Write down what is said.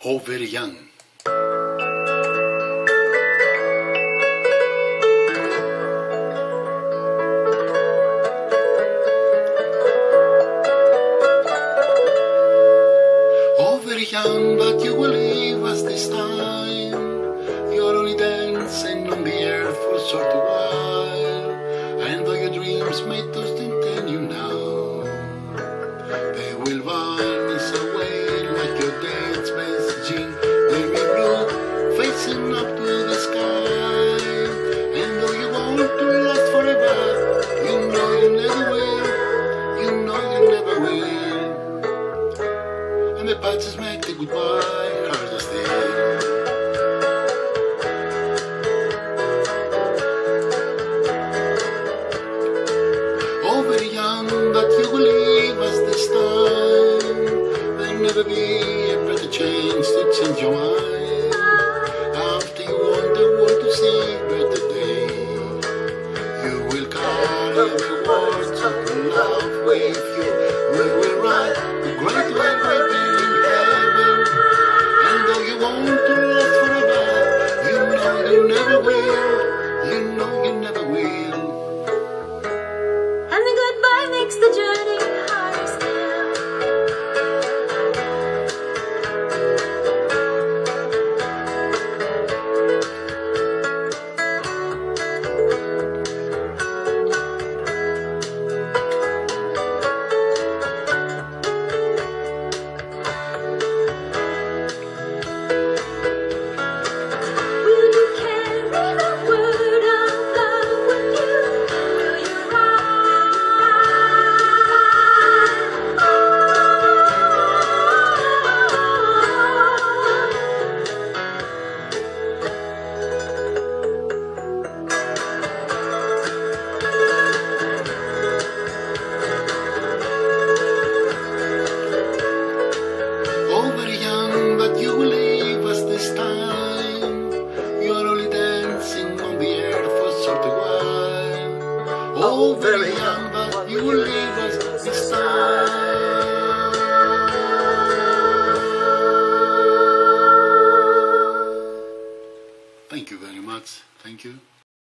Oh, very young. Oh, very young, but you will leave us this time. You're only dancing on the earth for a short while. And though your dreams may toss and turn you now, they will vanish away like your dance messaging, baby blue, facing up to the sky. And though you want to last forever, you know you never will, you know you never will. And the patches make the goodbye harder still. Oh, very young, but you will leave us this time. There'll never be a better chance to change your mind. After you want the world to see better days, you will carry the words of love with you. We will write the great red wedding in heaven. And though you want to last forever, you know you never will. You know you never will. And the goodbye makes the journey harder still. Will you carry the word of love with you? Will you Oh, very young, but you will leave us this time. You're only dancing on the earth for a short while. Oh, very young, but you will leave